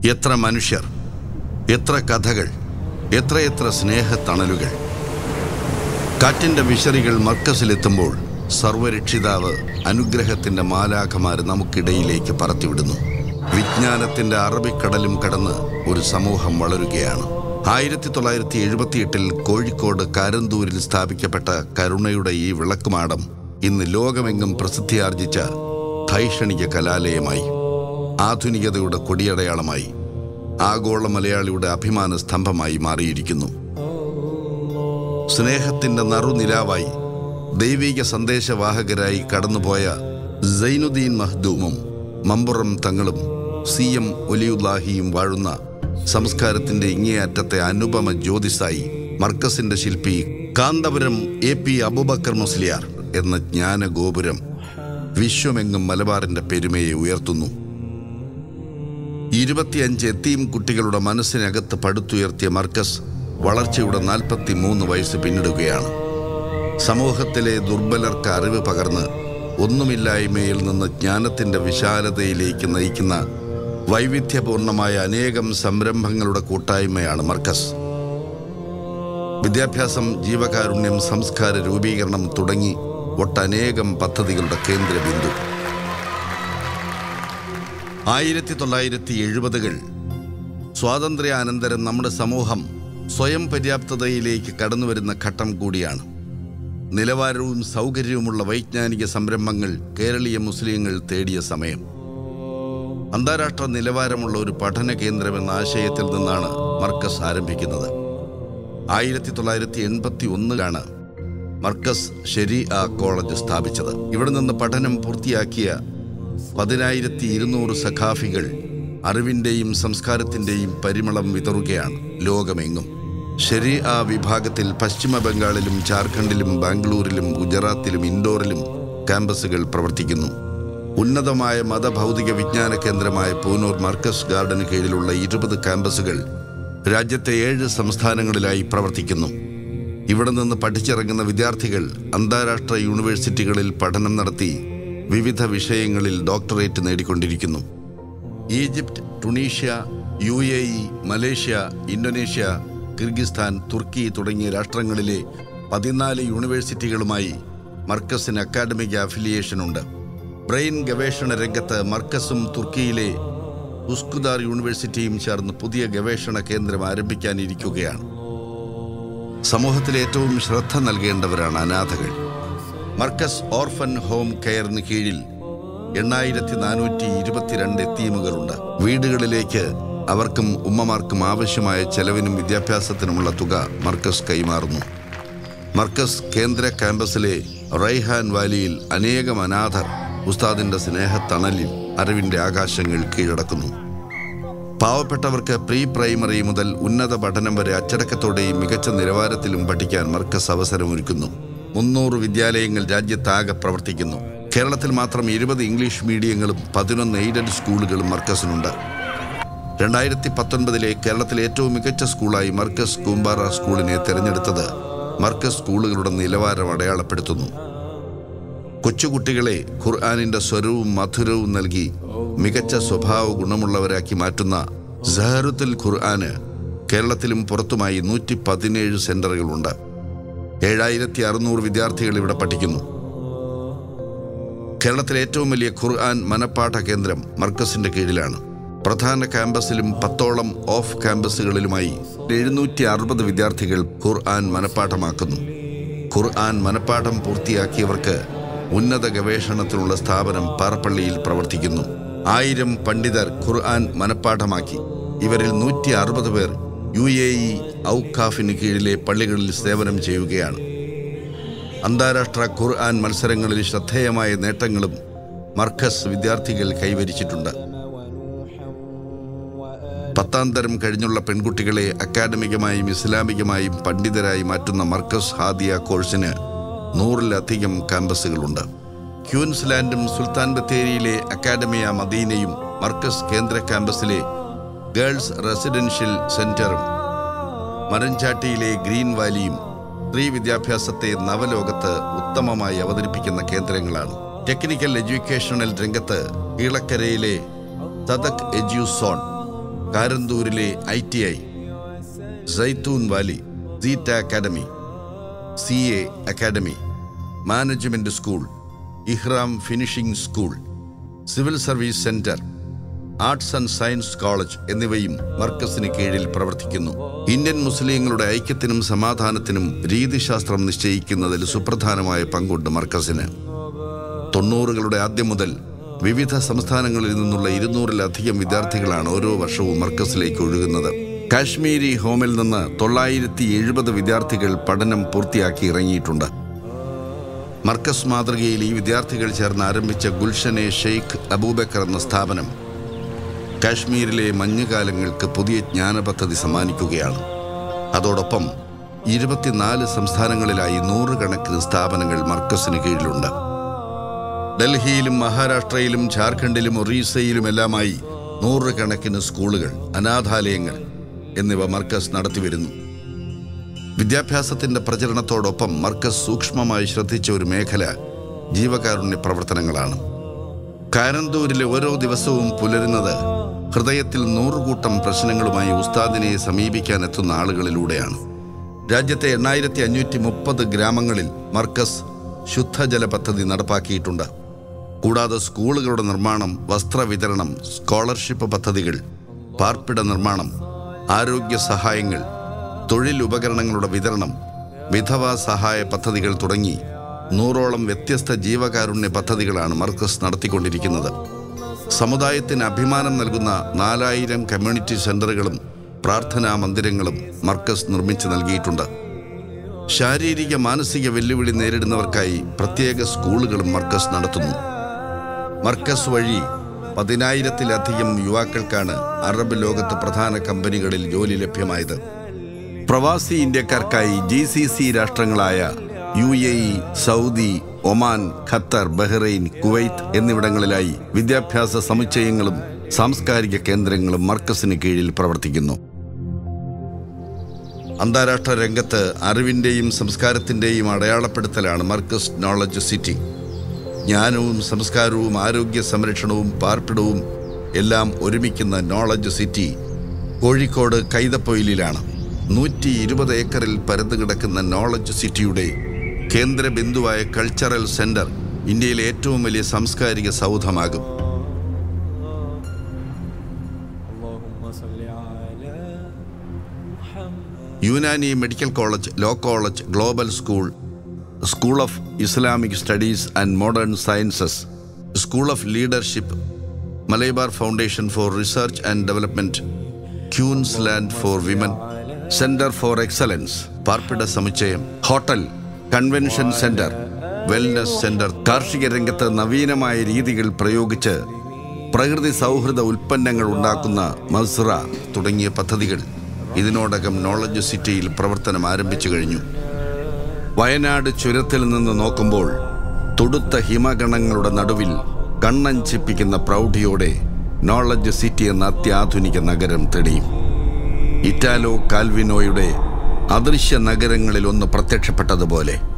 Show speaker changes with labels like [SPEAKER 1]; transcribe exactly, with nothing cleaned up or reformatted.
[SPEAKER 1] എത്ര മനുഷ്യർ, എത്ര കഥകൾ, എത്രയെത്ര സ്നേഹത്തണലുകൾ. കാറ്റിൻ്റെ വിശറികൾ മർക്കസിലെത്തുമ്പോൾ സർവരക്ഷിതാവ് അനുഗ്രഹത്തിൻ്റെ മാലാഖമാർ നമുക്കിടയിലേക്ക് പറത്തിവിടുന്നു. വിജ്ഞാനത്തിൻ്റെ അറബിക്കടലും കടന്ന് ഒരു സമൂഹം വളരുകയാണ്. ആയിരത്തി തൊള്ളായിരത്തി എഴുപത്തിയെട്ടിൽ കോഴിക്കോട് കാരന്തൂരിൽ സ്ഥാപിക്കപ്പെട്ട കരുണയുടെ ഈ വിളക്കുമാടം ഇന്ന് ലോകമെങ്ങും പ്രസിദ്ധിയാർജിച്ച ധൈഷണിക കലാലയമായി, ആധുനികതയുടെ കൊടിയടയാളമായി, ആഗോള മലയാളിയുടെ അഭിമാന സ്തംഭമായി മാറിയിരിക്കുന്നു. സ്നേഹത്തിൻ്റെ നറുനിലാവായി ദൈവിക സന്ദേശവാഹകരായി കടന്നുപോയ സൈനുദ്ദീൻ മഹ്ദൂമും മമ്പുറം തങ്ങളും സി എം ഒലിയുല്ലാഹിയും വാഴുന്ന സംസ്കാരത്തിൻ്റെ ഇങ്ങേയറ്റത്തെ അനുപമ ജ്യോതിസായി മർക്കസിൻ്റെ ശില്പി കാന്തപുരം എ പി അബൂബക്കർ മുസ്ലിയാർ എന്ന ജ്ഞാനഗോപുരം വിശ്വമെങ്ങും മലബാറിൻ്റെ പെരുമയെ ഉയർത്തുന്നു. ഇരുപത്തിയഞ്ച് എത്തീം കുട്ടികളുടെ മനസ്സിനകത്ത് പടുത്തുയർത്തിയ മർക്കസ് വളർച്ചയുടെ നാൽപ്പത്തി മൂന്ന് വയസ്സ് പിന്നിടുകയാണ്. സമൂഹത്തിലെ ദുർബലർക്ക് അറിവ് പകർന്ന് ഒന്നുമില്ലായ്മയിൽ നിന്ന് ജ്ഞാനത്തിൻ്റെ വിശാലതയിലേക്ക് നയിക്കുന്ന വൈവിധ്യപൂർണമായ അനേകം സംരംഭങ്ങളുടെ കൂട്ടായ്മയാണ് മർക്കസ്. വിദ്യാഭ്യാസം, ജീവകാരുണ്യം, സംസ്കാര രൂപീകരണം തുടങ്ങി ഒട്ടനേകം പദ്ധതികളുടെ കേന്ദ്രബിന്ദു. ആയിരത്തി തൊള്ളായിരത്തി എഴുപതുകൾ സ്വാതന്ത്ര്യാനന്തരം നമ്മുടെ സമൂഹം സ്വയം പര്യാപ്തതയിലേക്ക് കടന്നുവരുന്ന ഘട്ടം കൂടിയാണ്. നിലവാരവും സൗകര്യവുമുള്ള വൈജ്ഞാനിക സംരംഭങ്ങൾ കേരളീയ മുസ്ലിങ്ങൾ തേടിയ സമയം. അന്താരാഷ്ട്ര നിലവാരമുള്ള ഒരു പഠന കേന്ദ്രമെന്ന ആശയത്തിൽ നിന്നാണ് മർക്കസ് ആരംഭിക്കുന്നത്. ആയിരത്തി തൊള്ളായിരത്തി എൺപത്തി ഒന്നിലാണ് മർക്കസ് ശരീഅ കോളേജ് സ്ഥാപിച്ചത്. ഇവിടെ നിന്ന് പഠനം പൂർത്തിയാക്കിയ പതിനായിരത്തി ഇരുന്നൂറ് സഖാഫികൾ അറിവിൻ്റെയും സംസ്കാരത്തിൻ്റെയും പരിമളം വിതറുകയാണ് ലോകമെങ്ങും. ശരീഅ വിഭാഗത്തിൽ പശ്ചിമ ബംഗാളിലും ജാർഖണ്ഡിലും ബാംഗ്ലൂരിലും ഗുജറാത്തിലും ഇൻഡോറിലും ക്യാമ്പസുകൾ പ്രവർത്തിക്കുന്നു. ഉന്നതമായ മതഭൗതിക വിജ്ഞാന കേന്ദ്രമായ പൂനൂർ മർക്കസ് ഗാർഡന് കീഴിലുള്ള ഇരുപത് ക്യാമ്പസുകൾ രാജ്യത്തെ ഏഴ് സംസ്ഥാനങ്ങളിലായി പ്രവർത്തിക്കുന്നു. ഇവിടെ നിന്ന് പഠിച്ചിറങ്ങുന്ന വിദ്യാർത്ഥികൾ അന്താരാഷ്ട്ര യൂണിവേഴ്സിറ്റികളിൽ പഠനം നടത്തി വിവിധ വിഷയങ്ങളിൽ ഡോക്ടറേറ്റ് നേടിക്കൊണ്ടിരിക്കുന്നു. Egypt, Tunisia, U A E, Malaysia, Indonesia, Kyrgyzstan, തുർക്കി തുടങ്ങിയ രാഷ്ട്രങ്ങളിലെ പതിനാല് യൂണിവേഴ്സിറ്റികളുമായി മർക്കസിന് അക്കാഡമിക് അഫിലിയേഷനുണ്ട്. ബ്രെയിൻ ഗവേഷണ രംഗത്ത് മർക്കസും തുർക്കിയിലെ ഉസ്കുദാർ യൂണിവേഴ്സിറ്റിയും ചേർന്ന് പുതിയ ഗവേഷണ കേന്ദ്രം ആരംഭിക്കാനിരിക്കുകയാണ്. സമൂഹത്തിലെ ഏറ്റവും ശ്രദ്ധ നൽകേണ്ടവരാണ് അനാഥകൾ. മർക്കസ് ഓർഫൻ ഹോം കെയറിന് കീഴിൽ എണ്ണായിരത്തി നാനൂറ്റി ഇരുപത്തിരണ്ട് എത്തീമുകളുണ്ട്. വീടുകളിലേക്ക് അവർക്കും ഉമ്മമാർക്കും ആവശ്യമായ ചെലവിനും വിദ്യാഭ്യാസത്തിനുമുള്ള തുക മർക്കസ് കൈമാറുന്നു. മർക്കസ് കേന്ദ്ര ക്യാമ്പസിലെ റൈഹാൻ വാലിയിൽ അനേകം അനാഥർ ഉസ്താദിൻ്റെ സ്നേഹത്തണലിൽ അറിവിൻ്റെ ആകാശങ്ങൾ കീഴടക്കുന്നു. പാവപ്പെട്ടവർക്ക് പ്രീ പ്രൈമറി മുതൽ ഉന്നത പഠനം വരെ അച്ചടക്കത്തോടെയും മികച്ച നിലവാരത്തിലും പഠിക്കാൻ മർക്കസ് അവസരമൊരുക്കുന്നു. മുന്നൂറ് വിദ്യാലയങ്ങൾ രാജ്യത്താകെ പ്രവർത്തിക്കുന്നു. കേരളത്തിൽ മാത്രം ഇരുപത് ഇംഗ്ലീഷ് മീഡിയങ്ങളും പതിനൊന്ന് എയ്ഡഡ് സ്കൂളുകളും മർക്കസിനുണ്ട്. രണ്ടായിരത്തി പത്തൊൻപതിലെ കേരളത്തിലെ ഏറ്റവും മികച്ച സ്കൂളായി മർക്കസ് കൂമ്പാറ സ്കൂളിനെ തിരഞ്ഞെടുത്തത് മർക്കസ് സ്കൂളുകളുടെ നിലവാരം അടയാളപ്പെടുത്തുന്നു. കൊച്ചുകുട്ടികളെ ഖുർആനിൻ്റെ സ്വരവും മധുരവും നൽകി മികച്ച സ്വഭാവ ഗുണമുള്ളവരാക്കി മാറ്റുന്ന സഹറുത്തുൽ ഖുർആന് കേരളത്തിലും പുറത്തുമായി നൂറ്റി പതിനേഴ് സെന്ററുകളുണ്ട്. ഏഴായിരത്തി അറുന്നൂറ് വിദ്യാർത്ഥികൾ ഇവിടെ പഠിക്കുന്നു. കേരളത്തിലെ ഏറ്റവും വലിയ ഖുർആൻ മനപ്പാഠ കേന്ദ്രം മർക്കസിന്റെ കീഴിലാണ്. പ്രധാന ക്യാമ്പസിലും പത്തോളം ഓഫ് ക്യാമ്പസുകളിലുമായി എഴുന്നൂറ്റി അറുപത് വിദ്യാർത്ഥികൾ ഖുർആൻ മനപ്പാഠമാക്കുന്നു. ഖുർആൻ മനപ്പാഠം പൂർത്തിയാക്കിയവർക്ക് ഉന്നത ഗവേഷണത്തിനുള്ള സ്ഥാപനം പാറപ്പള്ളിയിൽ പ്രവർത്തിക്കുന്നു. ആയിരം പണ്ഡിതർ ഖുർആൻ മനപ്പാഠമാക്കി. ഇവരിൽ നൂറ്റി അറുപത് പേർ യു എ ഇ ഔഖാഫിന് കീഴിലെ പള്ളികളിൽ സേവനം ചെയ്യുകയാണ്. അന്താരാഷ്ട്ര ഖുർആൻ മത്സരങ്ങളിൽ ശ്രദ്ധേയമായ നേട്ടങ്ങളും മർക്കസ് വിദ്യാർത്ഥികൾ കൈവരിച്ചിട്ടുണ്ട്. പത്താം തരം കഴിഞ്ഞുള്ള പെൺകുട്ടികളെ അക്കാഡമികമായും ഇസ്ലാമികമായും പണ്ഡിതരായി മാറ്റുന്ന മർക്കസ് ഹാദിയ കോഴ്സിന് നൂറിലധികം ക്യാമ്പസുകളുണ്ട്. ക്യൂൻസ്ലാൻഡും സുൽത്താൻ ബത്തേരിയിലെ അക്കാഡമിയ മദീനയും മർക്കസ് കേന്ദ്ര ക്യാമ്പസിലെ ഗേൾസ് റെസിഡൻഷ്യൽ സെന്ററും മരഞ്ചാട്ടിയിലെ ഗ്രീൻ വാലിയും സ്ത്രീ വിദ്യാഭ്യാസത്തെ നവലോകത്ത് ഉത്തമമായി അവതരിപ്പിക്കുന്ന കേന്ദ്രങ്ങളാണ്. ടെക്നിക്കൽ എഡ്യൂക്കേഷണൽ രംഗത്ത് കീളക്കരയിലെ സദക് എജ്യൂസോൺ, കാരന്തൂരിലെ I T I, Zaitoon valley, സീറ്റ academy, C A academy, management school, Ihram finishing school, civil service centre, arts and science college എന്നിവയും മർക്കസിന് കീഴിൽ പ്രവർത്തിക്കുന്നു. ഇന്ത്യൻ മുസ്ലിങ്ങളുടെ ഐക്യത്തിനും സമാധാനത്തിനും രീതിശാസ്ത്രം നിശ്ചയിക്കുന്നതിൽ സുപ്രധാനമായ പങ്കുണ്ട് മർക്കസിന്. തൊണ്ണൂറുകളുടെ ആദ്യം മുതൽ വിവിധ സംസ്ഥാനങ്ങളിൽ നിന്നുള്ള ഇരുന്നൂറിലധികം വിദ്യാർത്ഥികളാണ് ഓരോ വർഷവും മർക്കസിലേക്ക് ഒഴുകുന്നത്. കാശ്മീരി ഹോമിൽ നിന്ന് തൊള്ളായിരത്തി എഴുപത് വിദ്യാർത്ഥികൾ പഠനം പൂർത്തിയാക്കി ഇറങ്ങിയിട്ടുണ്ട്. മർക്കസ് മാതൃകയിൽ ഈ വിദ്യാർത്ഥികൾ ചേർന്ന് ആരംഭിച്ച ഗുൽഷനെ ഷെയ്ഖ് അബൂബക്കർ എന്ന സ്ഥാപനം കാശ്മീരിലെ മഞ്ഞുകാലങ്ങൾക്ക് പുതിയ ജ്ഞാന പദ്ധതി സമ്മാനിക്കുകയാണ്. അതോടൊപ്പം ഇരുപത്തിനാല് സംസ്ഥാനങ്ങളിലായി നൂറുകണക്കിന് സ്ഥാപനങ്ങൾ മർക്കസിന് കീഴിലുണ്ട്. ഡൽഹിയിലും മഹാരാഷ്ട്രയിലും ജാർഖണ്ഡിലും ഒറീസയിലുമെല്ലാമായി നൂറുകണക്കിന് സ്കൂളുകൾ, അനാഥാലയങ്ങൾ എന്നിവ മർക്കസ് നടത്തിവരുന്നു. വിദ്യാഭ്യാസത്തിന്റെ പ്രചരണത്തോടൊപ്പം മർക്കസ് സൂക്ഷ്മമായി ശ്രദ്ധിച്ച ഒരു മേഖല ജീവകാരുണ്യ പ്രവർത്തനങ്ങളാണ്. കാരന്തൂരിലെ ഓരോ ദിവസവും പുലരുന്നത് ഹൃദയത്തിൽ നൂറുകൂട്ടം പ്രശ്നങ്ങളുമായി ഉസ്താദിനെ സമീപിക്കാൻ എത്തുന്ന ആളുകളിലൂടെയാണ്. രാജ്യത്തെ എണ്ണായിരത്തി അഞ്ഞൂറ്റി മുപ്പത് ഗ്രാമങ്ങളിൽ മർക്കസ് ശുദ്ധജല പദ്ധതി നടപ്പാക്കിയിട്ടുണ്ട്. കൂടാതെ സ്കൂളുകളുടെ നിർമ്മാണം, വസ്ത്രവിതരണം, സ്കോളർഷിപ്പ് പദ്ധതികൾ, പാർപ്പിട നിർമ്മാണം, ആരോഗ്യ സഹായങ്ങൾ, തൊഴിൽ ഉപകരണങ്ങളുടെ വിതരണം, വിധവാ സഹായ പദ്ധതികൾ തുടങ്ങി നൂറോളം വ്യത്യസ്ത ജീവകാരുണ്യ പദ്ധതികളാണ് മർക്കസ് നടത്തിക്കൊണ്ടിരിക്കുന്നത്. സമുദായത്തിന് അഭിമാനം നൽകുന്ന നാലായിരം കമ്മ്യൂണിറ്റി സെന്ററുകളും പ്രാർത്ഥനാ മന്ദിരങ്ങളും മർക്കസ് നിർമ്മിച്ചു നൽകിയിട്ടുണ്ട്. ശാരീരിക മാനസിക വെല്ലുവിളി നേരിടുന്നവർക്കായി പ്രത്യേക സ്കൂളുകളും മർക്കസ് നടത്തുന്നു. മർക്കസ് വഴി പതിനായിരത്തിലധികം യുവാക്കൾക്കാണ് അറബ് ലോകത്ത് പ്രധാന കമ്പനികളിൽ ജോലി ലഭ്യമായത്. പ്രവാസി ഇന്ത്യക്കാർക്കായി ജി സി സി രാഷ്ട്രങ്ങളായ U A E, Saudi, Oman, Qatar, Bahrain, Kuwait എന്നിവിടങ്ങളിലായി വിദ്യാഭ്യാസ സമുച്ചയങ്ങളും സാംസ്കാരിക കേന്ദ്രങ്ങളും മർക്കസിന് കീഴിൽ പ്രവർത്തിക്കുന്നു. അന്താരാഷ്ട്ര രംഗത്ത് അറിവിൻ്റെയും സംസ്കാരത്തിൻ്റെയും അടയാളപ്പെടുത്തലാണ് മർക്കസ് നോളജ് സിറ്റി. ജ്ഞാനവും സംസ്കാരവും ആരോഗ്യ സംരക്ഷണവും പാർപ്പിടവും എല്ലാം ഒരുമിക്കുന്ന നോളജ് സിറ്റി കോഴിക്കോട് കൈതപ്പൊയിലാണ്. നൂറ്റി ഇരുപത് ഏക്കറിൽ പരന്നു കിടക്കുന്ന നോളജ് സിറ്റിയുടെ കേന്ദ്ര ബിന്ദുവായ കൾച്ചറൽ സെന്റർ ഇന്ത്യയിലെ ഏറ്റവും വലിയ സാംസ്കാരിക സൗധമാകും. Unani medical college, law college, global school, school of Islamic studies and modern sciences, school of leadership, Malabar foundation for research and development, queens land for women, centre for excellence, പാർപ്പിട സമുച്ചയം, hotel, convention centre, wellness centre, കാർഷിക രംഗത്ത് നവീനമായ രീതികൾ പ്രയോഗിച്ച് പ്രകൃതി സൗഹൃദ ഉൽപ്പന്നങ്ങൾ ഉണ്ടാക്കുന്ന മസ്റ തുടങ്ങിയ പദ്ധതികൾ ഇതിനോടകം നോളജ് സിറ്റിയിൽ പ്രവർത്തനം ആരംഭിച്ചു കഴിഞ്ഞു. വയനാട് ചുരത്തിൽ നിന്ന് നോക്കുമ്പോൾ തൊടുത്ത ഹിമഗണങ്ങളുടെ നടുവിൽ കണ്ണഞ്ചിപ്പിക്കുന്ന പ്രൗഢിയോടെ നോളജ് സിറ്റി എന്ന അത്യാധുനിക നഗരം തെളിയും. ഇറ്റാലോ കാൽവിനോയുടെ അദൃശ്യ നഗരങ്ങളിൽ ഒന്ന് പ്രത്യക്ഷപ്പെട്ടതുപോലെ